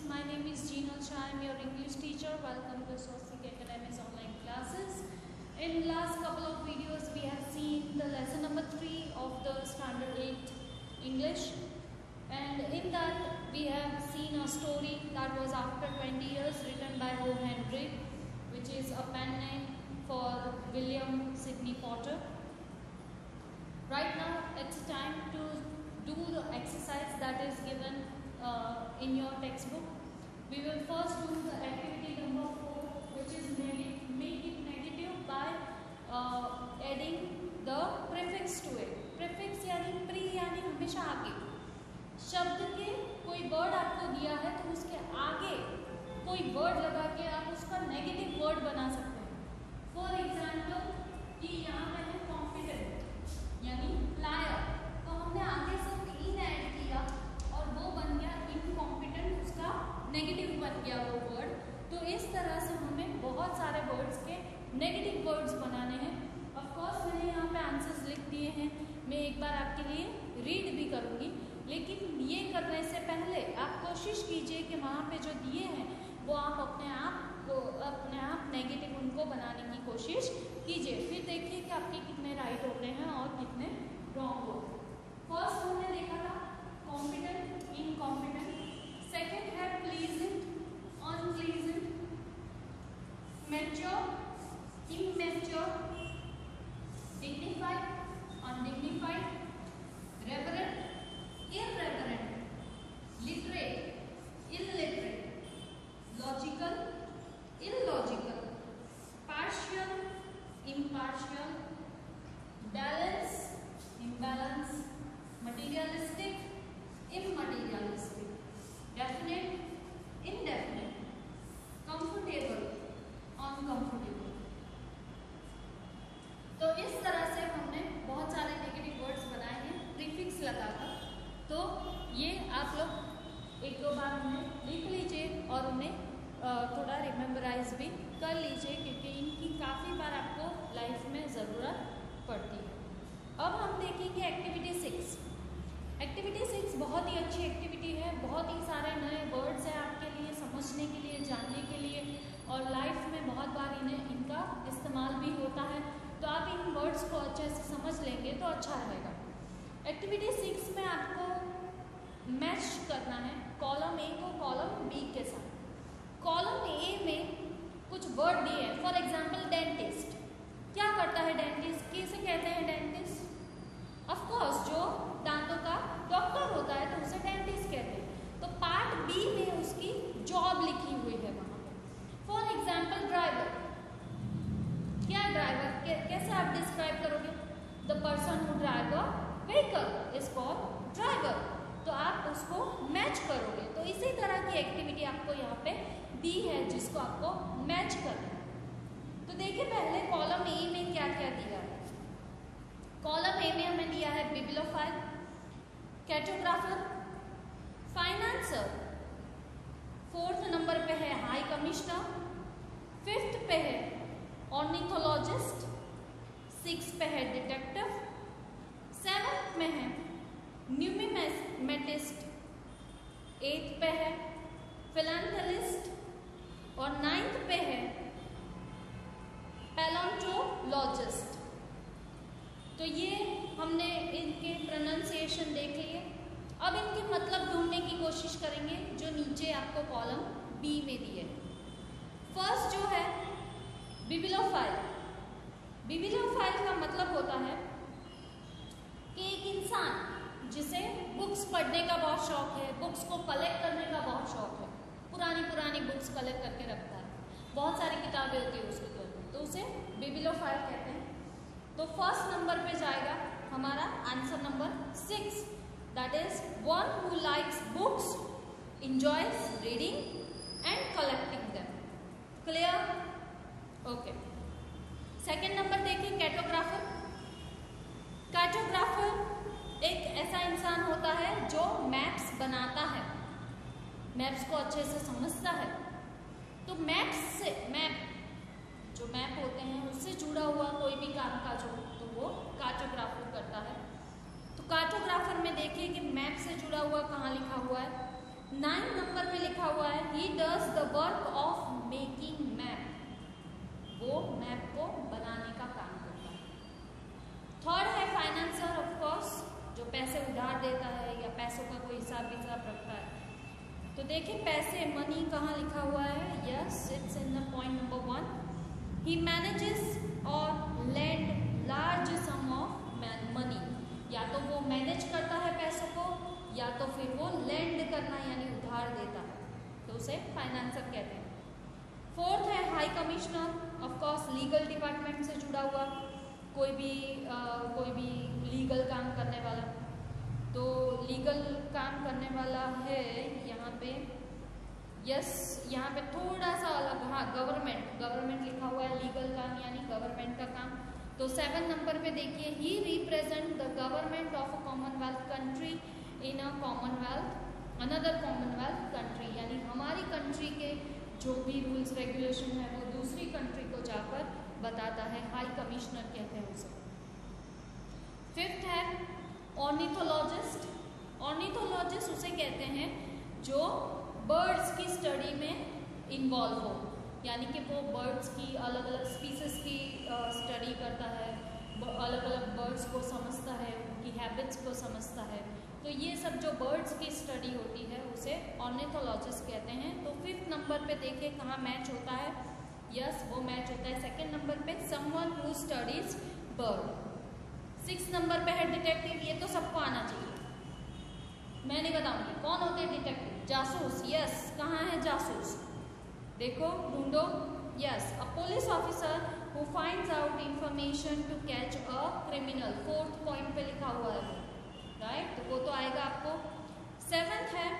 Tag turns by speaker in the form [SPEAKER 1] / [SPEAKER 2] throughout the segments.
[SPEAKER 1] My name is Jinal Shah. I am your English teacher. Welcome to Swastik Academy's online classes. In last couple of videos, we have seen the lesson number 3 of the Standard 8 English. And in that, we have seen a story that was after 20 years written by O. Henry, which is a pen name for William Sidney Potter. Right now, it's time to do the exercise that is given in your textbook. We will first do the activity number 4, which is make it negative by adding the prefix to it. Prefix यानी pre यानी हमेशा आगे शब्द के कोई word आपको दिया है तो उसके आगे कोई वर्ड लगा के आप उसका नेगेटिव वर्ड बना सकते हैं. फॉर एग्जाम्पल कि यहाँ पे है कॉन्फिडेंट यानी लायर, तो हमने आगे से इन ऐड किया और वो बन गया इनकॉम्पिटेंट, उसका नेगेटिव बन गया वो वर्ड. तो इस तरह से हमें बहुत सारे वर्ड्स के नेगेटिव वर्ड्स बनाने हैं. ऑफ कोर्स मैंने यहाँ पे आंसर्स लिख दिए हैं, मैं एक बार आपके लिए रीड भी करूँगी, लेकिन ये करने से पहले आप कोशिश कीजिए कि वहाँ पे जो दिए हैं वो आप अपने आप नेगेटिव उनको बनाने की कोशिश कीजिए. फिर देखिए कि आपके कितने राइट होते हैं और कितने रॉन्ग होते हैं. फर्स्ट हमने देखा था कॉम्पिटेंट, इनकॉम्पिटेंट. सेकेंड है pleasant, unpleasant, mature, immature, dignified, undignified, reverent, irreverent, literate, illiterate, logical, illogical, partial, impartial, balance, imbalance, materialistic, immaterialistic, definite, indefinite, comfortable, uncomfortable. तो इस तरह से हमने बहुत सारे नेगेटिव वर्ड्स बनाए हैं प्रीफिक्स लगाकर. तो ये आप लोग एक दो बार उन्हें लिख लीजिए और उन्हें थोड़ा रिमेम्बराइज भी कर लीजिए, क्योंकि इनकी काफ़ी बार आपको लाइफ में ज़रूरत पड़ती है. अब हम देखेंगे एक्टिविटी 6. एक्टिविटी 6 बहुत ही अच्छी एक्टिविटी है. बहुत ही सारे नए वर्ड्स हैं आपके लिए समझने के लिए, जानने के लिए, और लाइफ में बहुत बार इनका इस्तेमाल भी होता है. तो आप इन वर्ड्स को अच्छे से समझ लेंगे तो अच्छा रहेगा. एक्टिविटी 6 में आपको मैच करना है कॉलम ए को कॉलम बी के साथ. कॉलम ए में कुछ वर्ड दिए हैं. For example dentist. क्या करता है डेंटिस्ट? किसे कहते हैं डेंटिस्ट? ऑफ कोर्स जो दांतों का डॉक्टर होता है तो उसे डेंटिस्ट कहते हैं. तो पार्ट बी में उसकी जॉब लिखी हुई है वहाँ पे. For example driver. क्या ड्राइवर कैसे आप डिस्क्राइब करोगे? The person who drive a vehicle is called driver. तो आप उसको मैच करोगे. तो इसी तरह की एक्टिविटी आपको यहाँ पे दी है जिसको आपको मैच करना है. तो देखिए पहले कॉलम ए में क्या क्या दिया है. कॉलम ए में हमें दिया है बिब्लियोफाइल, कैटोग्राफर, फाइनेंसर. 4th नंबर पे है हाई कमिश्नर. 5th पे है ऑर्निथोलॉजिस्ट. 6th पे है डिटेक्टिव. 7th में है न्यूमिमेटिस्ट. 8th पे है फिलैंथलिस्ट. और 9th पे है पैलेंटोलॉजिस्ट. तो ये हमने इनके प्रोनाउंसिएशन देख लिए. अब इनके मतलब ढूंढने की कोशिश करेंगे जो नीचे आपको कॉलम बी में दिए. फर्स्ट जो है बिब्लियोफाइल. बिब्लियोफाइल का मतलब होता है कि एक इंसान जिसे बुक्स पढ़ने का बहुत शौक है, बुक्स को कलेक्ट करने का बहुत शौक है, पुरानी बुक्स कलेक्ट करके रखता है, बहुत सारी किताबें होती है उसके घर में, तो उसे बिब्लियोफाइल कहते हैं. तो फर्स्ट नंबर पे जाएगा हमारा answer number 6, that is one who likes books, enjoys reading and collecting them. Clear? Okay. Second number देखिए कैटोग्राफर. कैटोग्राफर एक ऐसा इंसान होता है जो मैप्स बनाता है, मैप्स को अच्छे से समझता है. तो मैप्स से जो मैप होते हैं उससे जुड़ा हुआ कोई भी काम काज हो तो वो कार्टोग्राफर करता है. तो कार्टोग्राफर में देखिए कि मैप से जुड़ा हुआ कहाँ लिखा हुआ है. 9 नंबर पे लिखा हुआ है he does the work of making map, वो मैप को बनाने का काम करता है। थर्ड है फाइनेंसर, ऑफ कोर्स जो पैसे उधार देता है या पैसों का कोई हिसाब विसाब रखता है। तो देखिए पैसे, मनी कहाँ लिखा हुआ है, yes it's in the point number 1। He manages और lend large sum of money, या तो वो मैनेज करता है पैसों को या तो फिर वो लेंड करना यानी उधार देता है, तो उसे फाइनेंसर कहते हैं। फोर्थ है high commissioner, of course legal department से जुड़ा हुआ कोई भी लीगल काम करने वाला, तो लीगल काम करने वाला है यहाँ पे, यस यहाँ पे थोड़ा सा अलग, हाँ गवर्नमेंट लिखा हुआ है, लीगल काम यानी गवर्नमेंट का काम। तो 7 नंबर पे देखिए he represent the government of a commonwealth country in a commonwealth another commonwealth country, यानी हमारी कंट्री के जो भी रूल्स रेगुलेशन है वो दूसरी कंट्री को जाकर बताता है, हाई कमिश्नर कहते हैं उसे। फिफ्थ है ऑर्निथोलॉजिस्ट, ऑर्निथोलॉजिस्ट उसे कहते हैं जो बर्ड्स की स्टडी में इन्वॉल्व हो, यानी कि वो बर्ड्स की अलग अलग स्पीसीज की स्टडी करता है, अलग अलग बर्ड्स को समझता है, उनकी हैबिट्स को समझता है। तो ये सब जो बर्ड्स की स्टडी होती है उसे ऑर्निथोलॉजिस्ट कहते हैं। तो 5th नंबर पे देखिए कहाँ मैच होता है, यस वो मैच होता है 2nd नंबर पे, someone who studies bird. 6th number पे है डिटेक्टिव, ये तो सबको आना चाहिए, मैं नहीं बताऊंगी कौन होते हैं डिटेक्टिव, जासूस, यस कहाँ है जासूस, देखो ढूंढो, yes a police officer who finds out information to catch a criminal, 4th point पे लिखा हुआ है, राइट तो वो तो आएगा आपको। 7th है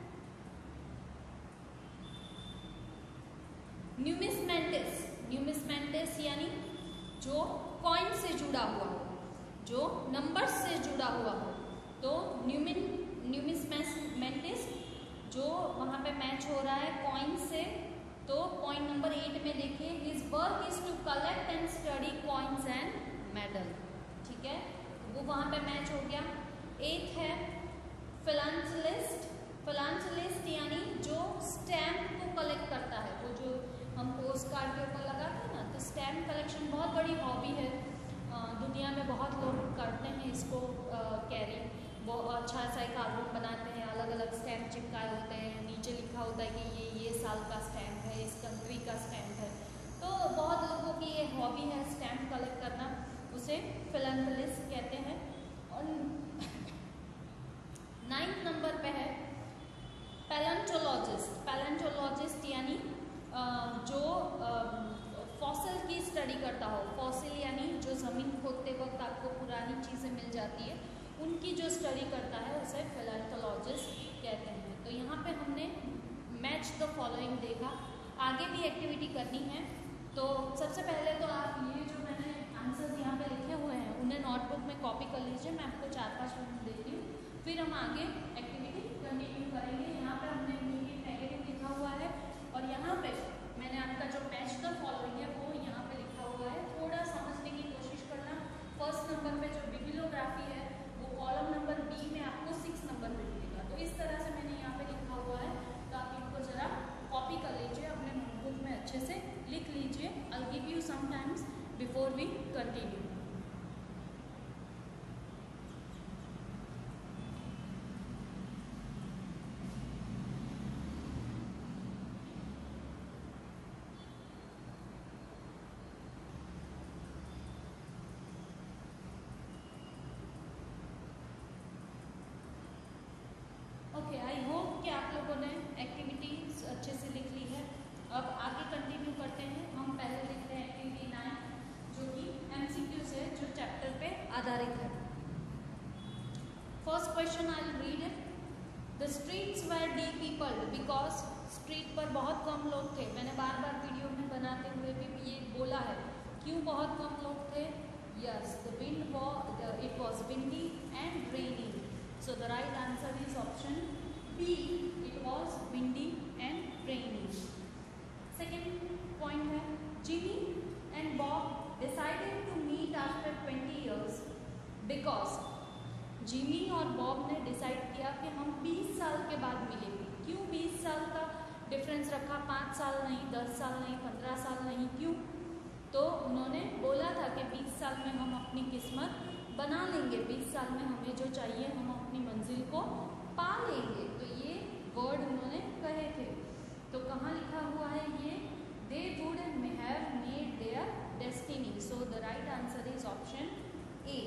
[SPEAKER 1] न्यूमिस्मेटिस, न्यूमिस्मेटिस यानी जो कॉइन से जुड़ा हुआ हो, जो नंबर्स से जुड़ा हुआ हो, तो न्यूमिस्मेटिस जो वहाँ पे मैच हो रहा है कॉइन से। तो पॉइंट नंबर 8 में देखिए his work is to collect and study coins and medal, ठीक है वो वहाँ पे मैच हो गया। 8th है फिलांथलिस्ट, फिलांथलिस्ट यानी जो स्टैम्प को कलेक्ट करता है, वो जो हम पोस्ट कार्ड के ऊपर लगाते हैं ना, तो स्टैम्प कलेक्शन बहुत बड़ी हॉबी है, दुनिया में बहुत लोग करते हैं इसको कैरी, वो अच्छा सा एक एल्बम बनाते हैं, अलग अलग स्टैम्प चिपकाए होते हैं, नीचे लिखा होता है कि ये साल का स्टैम्प है, इस कंट्री का स्टैम्प है, तो बहुत लोगों की ये हॉबी है स्टैम्प कलेक्ट करना, उसे फिलांथलिस्ट कहते हैं। और 9th नंबर पे है पैलेंटोलॉजिस्ट, पैलेंटोलॉजिस्ट यानी जो फॉसिल की स्टडी करता हो, फॉसिल यानी जो ज़मीन खोदते वक्त आपको पुरानी चीज़ें मिल जाती है उनकी जो स्टडी करता है उसे पैलेंटोलॉजिस्ट कहते हैं। तो यहाँ पे हमने मैच द फॉलोइंग देखा, आगे भी एक्टिविटी करनी है। तो सबसे पहले तो आप ये जो मैंने आंसर्स यहाँ पे लिखे हुए हैं उन्हें नोटबुक में कॉपी कर लीजिए, मैं आपको 4-5 मिनट देती हूँ, फिर हम आगे एक्टिविटी कंटिन्यू करेंगे। यहाँ पे हमने नेगेटिव लिखा हुआ है और यहाँ पे मैंने आपका जो मैच द फॉलोइंग है वो यहाँ पे लिखा हुआ है, थोड़ा समझने की कोशिश करना। फर्स्ट नंबर पे जो बिब्लियोग्राफी है वो कॉलम नंबर बी में आपको 6 नंबर पे मिलेगा, तो इस तरह से मैंने यहाँ पे लिखा हुआ है, तो आप इनको जरा कॉपी कर लीजिए, अपने नोटबुक में अच्छे से लिख लीजिए। I give you some times before we continue. Okay, I hope कि आप लोगों ने एक्टिविटीज अच्छे से लिख ली है। अब आगे कंटिन्यू करते हैं, हम पहले लिखते हैं एक्टिविटी 9 जो कि MCQ से जो चैप्टर पे आधारित है। First question I will read it. The streets were depeopled because street पर बहुत कम लोग थे। मैंने बार बार वीडियो में बनाते हुए भी ये बोला है, क्यों बहुत कम लोग थे। Yes, the wind it was windy and rainy, so the right answer is option B, it was windy and rainy. Second point है Jimmy and Bob decided to meet after 20 years because Jimmy और Bob ने decide किया कि हम 20 साल के बाद मिलेंगे। डिफरेंस रखा, 5 साल नहीं, 10 साल नहीं, 15 साल नहीं, क्यों? तो उन्होंने बोला था कि 20 साल में हम अपनी किस्मत बना लेंगे, 20 साल में हमें जो चाहिए हम अपनी मंजिल को पा लेंगे। तो ये वर्ड उन्होंने कहे थे। तो कहाँ लिखा हुआ है ये? They would have made their destiny. So the right answer is option A.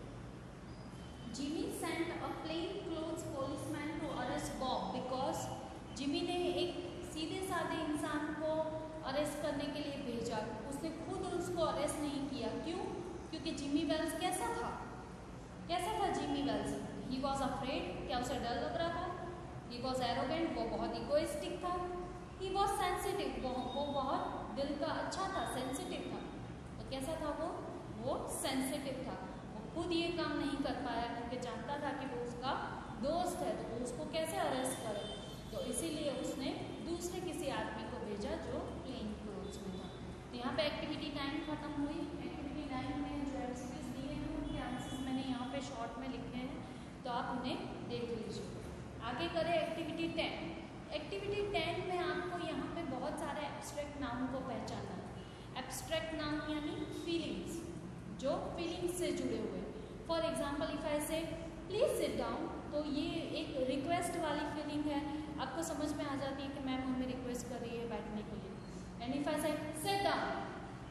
[SPEAKER 1] Jimmy sent a plain clothes policeman to arrest Bob because Jimmy ने एक सीधे साधे इंसान को अरेस्ट करने के लिए भेजा, उसने खुद उसको अरेस्ट नहीं किया, क्यों? क्योंकि जिमी वेल्स कैसा था? कैसा था Jimmy Wells? He was afraid, क्या उसे डर लग रहा था? ही वॉज एरोगेंट, वो बहुत इगोइस्टिक था। ही वॉज सेंसिटिव, वो बहुत दिल का अच्छा था, सेंसिटिव था। तो कैसा था वो सेंसिटिव था। वो खुद ये काम नहीं कर पाया क्योंकि जानता था कि वो उसका दोस्त है, तो वो उसको कैसे अरेस्ट करे। तो इसीलिए उसने दूसरे किसी आदमी को भेजा जो प्लेन क्लोथ्स में था। तो यहाँ पे एक्टिविटी 9 खत्म हुई। एक्टिविटी 9 में जो एमसीक्यूज दिए हैं उनके आंसर्स मैंने यहाँ पे शॉर्ट में लिखे हैं, तो आप उन्हें देख लीजिए। आगे करें एक्टिविटी 10। एक्टिविटी 10 में आपको यहाँ पे बहुत सारे एब्स्ट्रैक्ट नाउन को पहचानना है। एब्स्ट्रैक्ट नाउन यानी फीलिंग्स, जो फीलिंग्स से जुड़े हुए। फॉर एग्जाम्पल इफ आई से प्लीज सिट डाउन, तो ये एक रिक्वेस्ट वाली फीलिंग है, आपको समझ में आ जाती है कि मैम हमें रिक्वेस्ट कर रही है बैठने के लिए। And if I say sit down,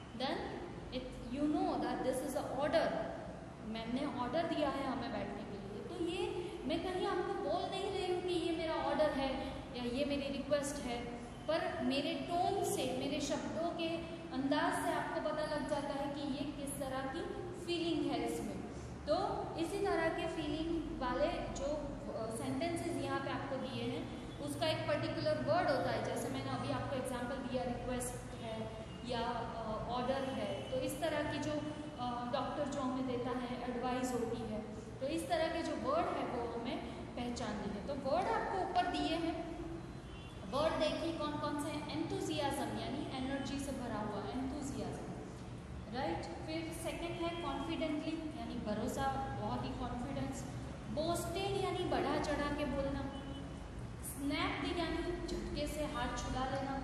[SPEAKER 1] then it you know that this is a order, ma'am ने ऑर्डर दिया है हमें बैठने के लिए। तो ये मैं कहीं आपको बोल नहीं रही हूँ कि ये मेरा ऑर्डर है या ये मेरी रिक्वेस्ट है, पर मेरे टोन से, मेरे शब्दों के अंदाज से आपको पता लग जाता है कि ये किस तरह की फीलिंग है इसमें। तो इसी तरह के फीलिंग वाले जो सेंटेंसेस यहाँ पे आपको दिए हैं, उसका एक पर्टिकुलर वर्ड होता है। जैसे मैंने अभी आपको एग्जांपल दिया, रिक्वेस्ट है या ऑर्डर है। तो इस तरह की जो डॉक्टर जो हमें देता है, एडवाइस होती है, तो इस तरह के जो वर्ड है वो हमें पहचानने हैं। तो वर्ड आपको ऊपर दिए हैं, वर्ड देखिए कौन कौन से हैं। एंथुसियाज्म यानी एनर्जी से भरा हुआ, एंथुसियाज्म, राइट। फिर सेकंड है कॉन्फिडेंटली यानी भरोसा, बहुत ही कॉन्फिडेंस। बोस्टेड यानी बढ़ा चढ़ा के बोलना। स्नैप्ड यानी झटके से हाथ छुड़ा लेना।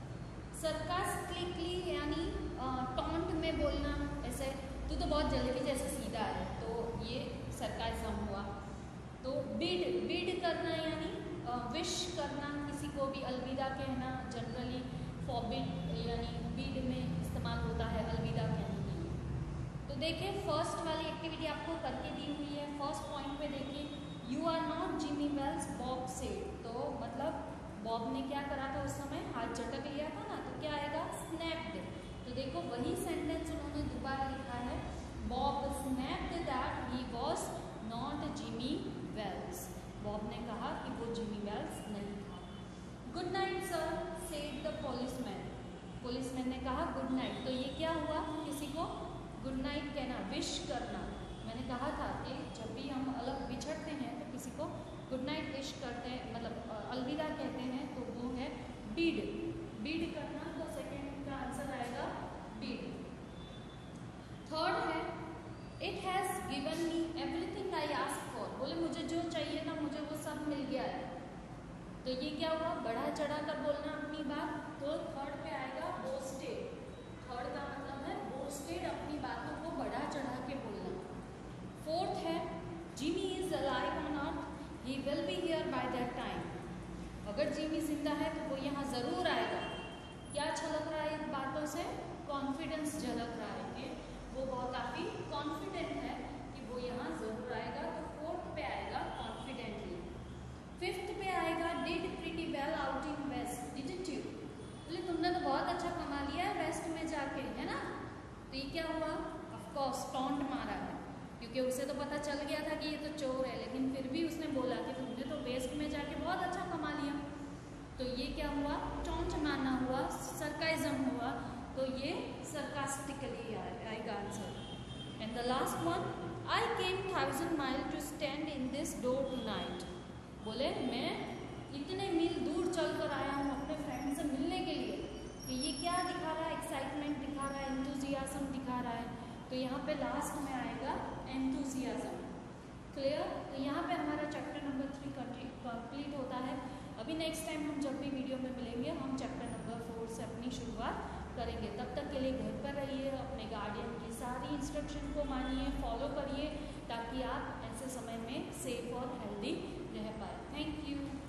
[SPEAKER 1] सरकास्टिकली यानी टॉन्ट में बोलना, ऐसे तू तो बहुत जलेबी जैसे सीधा है, तो ये सरकाज़म हुआ। तो बिड करना यानी विश करना, किसी को भी अलविदा कहना। जनरली फॉरबिड यानी बिड में इस्तेमाल होता है अलविदा कहने के लिए। तो देखिए फर्स्ट वाली एक्टिविटी आपको करके दी हुई है। फर्स्ट पॉइंट पे देखिए, you are not Jimmy Wells, Bob said. तो मतलब बॉब ने क्या करा था उस समय, हाथ झटक लिया था ना, तो क्या आएगा, स्नैप्ड। तो देखो वही सेंटेंस उन्होंने दोबारा लिखा है, Bob snapped that he was not Jimmy Wells. Bob ने कहा कि वो जिमी वेल्स नहीं था। Good night sir said the policeman. Policeman ने कहा गुड नाइट। तो ये क्या हुआ, किसी को गुड नाइट कहना, विश करना। मैंने कहा था कि जब भी हम अलग बिछड़ते हैं तो किसी को गुड नाइट विश करते हैं, मतलब अलविदा कहते हैं, तो वो है बिड, बिड करना। तो सेकेंड का आंसर आएगा बिड। थर्ड है it has given me everything I ask for. बोले मुझे जो चाहिए था मुझे वो सब मिल गया है। तो ये क्या हुआ, बढ़ा चढ़ा कर बोलना अपनी बात। तो थर्ड पे आएगा बोस्टेड। थर्ड का मतलब है बोस्टेड, अपनी बातों को बढ़ा चढ़ा के बोलना। फोर्थ है Jimmy is alive on earth, he will be here by that time. अगर जिमी जिंदा है तो वो यहाँ ज़रूर आएगा। क्या झलक रहा है इन बातों से, कॉन्फिडेंस झलक रहा है कि वो बहुत काफ़ी कॉन्फिडेंट है कि वो यहाँ ज़रूर आएगा। तो फोर्थ पे आएगा कॉन्फिडेंटली। फिफ्थ पे आएगा did pretty well out in west, didn't you. बोले तुमने तो बहुत अच्छा कमा लिया है वेस्ट में जाके, है ना। तो ये क्या हुआ, ऑफकोर्स टॉन्ट मारा है, क्योंकि उसे तो पता चल गया था कि ये तो चोर है, लेकिन फिर भी उसने बोला कि तुमने तो वेस्ट में जाके बहुत अच्छा कमा लिया। तो ये क्या हुआ, टॉन्ट मारना हुआ, सरकाइज्म हुआ। तो ये सरकास्टिकली आएगा answer. And the last one, I came 1000 mile to stand in this door tonight. बोले मैं इतने मील दूर चल कर आया हूँ अपने फ्रेंड से मिलने के लिए। तो ये क्या दिखा रहा है, एक्साइटमेंट दिखा रहा है, एंथुजियाज्म दिखा रहा है। तो यहाँ पे लास्ट में आएगा एंथुजियाज्म। क्लियर। तो यहाँ पे हमारा चैप्टर नंबर 3 कंप्लीट होता है। अभी नेक्स्ट टाइम हम जब भी वीडियो में मिलेंगे सारी इंस्ट्रक्शन को मानिए, फॉलो करिए, ताकि आप ऐसे समय में सेफ और हेल्दी रह पाए। Thank you.